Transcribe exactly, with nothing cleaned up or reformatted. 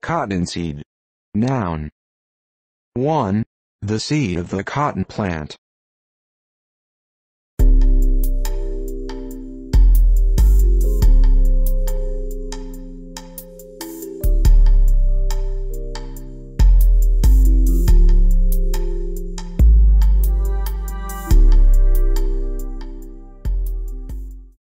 Cottonseed. Noun. one. The seed of the cotton plant.